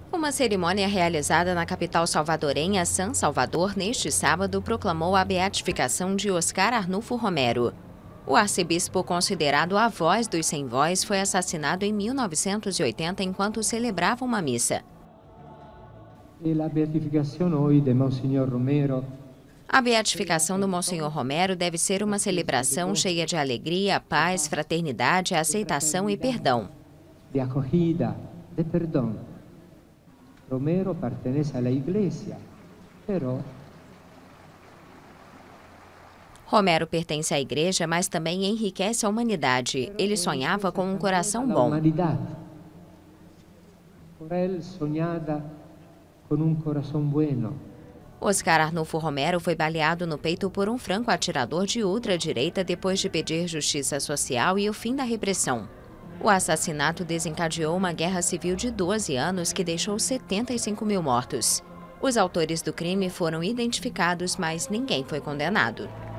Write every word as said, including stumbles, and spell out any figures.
Uma cerimônia realizada na capital salvadorenha, San Salvador, neste sábado, proclamou a beatificação de Oscar Arnulfo Romero. O arcebispo, considerado a voz dos sem voz, foi assassinado em mil novecentos e oitenta enquanto celebrava uma missa. E a beatificação hoje de Monsenhor Romero. A beatificação do Monsenhor Romero deve ser uma celebração cheia de alegria, paz, fraternidade, aceitação e perdão. De acolhida, de perdão. Romero pertence à Igreja, pero Romero pertence à Igreja, mas também enriquece a humanidade. Ele sonhava com um coração bom. Por ele sonhava com um coração bueno. Oscar Arnulfo Romero foi baleado no peito por um franco-atirador de ultradireita depois de pedir justiça social e o fim da repressão. O assassinato desencadeou uma guerra civil de doze anos que deixou setenta e cinco mil mortos. Os autores do crime foram identificados, mas ninguém foi condenado.